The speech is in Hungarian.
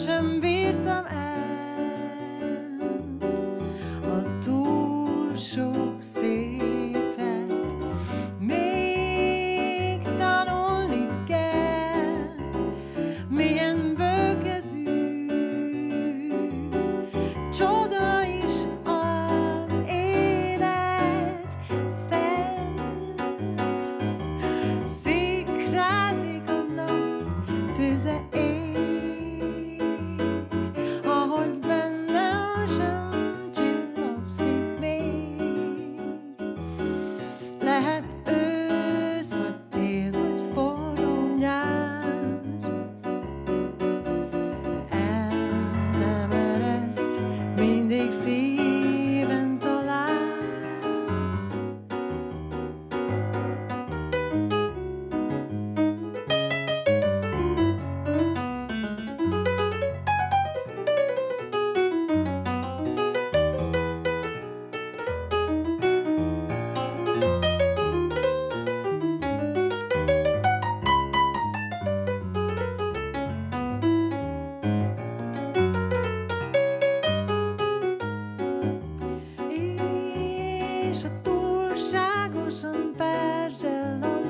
sem bírtam el a túl sok szépet, még tanulni kell, milyen bőkezű csoda is az élet fenn. Szikrázik a nap, tüze ég, ahogy bennem sem csillapszik még. Lehet ősz, vagy tél, vagy forró nyár, el nem ereszt, mindig szíven talál. És ha túlságosan perzsel a